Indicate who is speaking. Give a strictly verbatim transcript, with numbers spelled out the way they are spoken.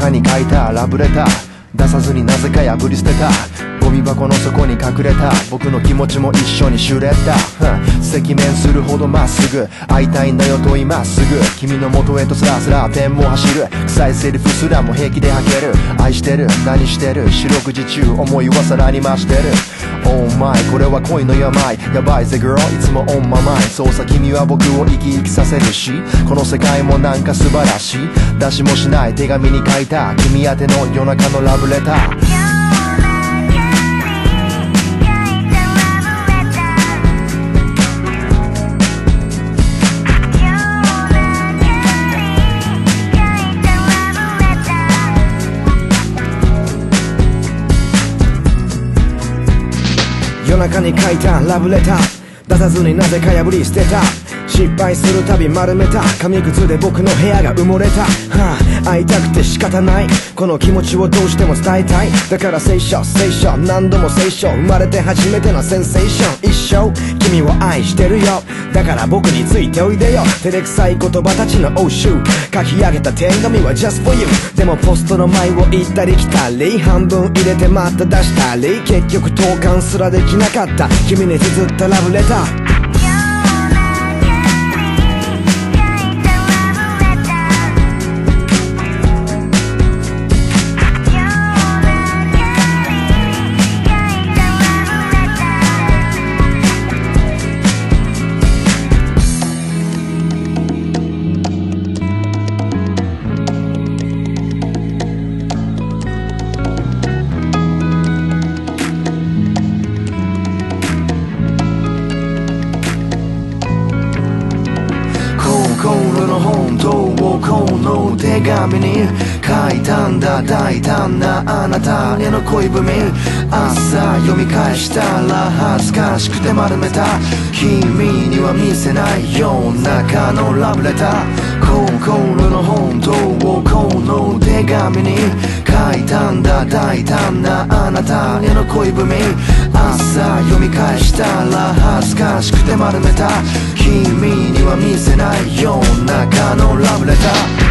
Speaker 1: 中に書いたラブレター、出さずになぜか破り捨てたゴミ箱の底に隠れた僕の気持ちも一緒にシュレッダー、赤面するほどまっすぐ会いたいんだよと今すぐ君の元へとスラスラペンも走る臭いセリフすらも平気で吐ける愛してる何してる四六時中思いはさらに増してる Oh my これは恋の病やばいぜ girl いつも on my mind そうさ君は僕を生き生きさせるしこの世界もなんか素晴らしい出しもしない手紙に書いた君宛ての夜中のラブレター夜中に書いたラブレター出さずになぜか破り捨てた失敗するたび丸めた紙くずで僕の部屋が埋もれた、はあ、会いたくて仕方ないこの気持ちをどうしても伝えたいだから聖書聖書何度も聖書生まれて初めてのセンセーション一生君を愛してるよだから僕についておいでよ照れくさい言葉たちの応酬書き上げた手紙は just for you でもポストの前を行ったり来たり半分入れてまた出したり結局投函すらできなかった君に綴ったラブレター心の本当をこの手紙に書いたんだ大胆なあなたへの恋文朝読み返したら恥ずかしくて丸めた君には見せないような中のラブレター心の本当をこの手紙に書いたんだ大胆なあなたへの恋文朝読み返したら恥ずかしくて丸めた君には見せないような中のラブレター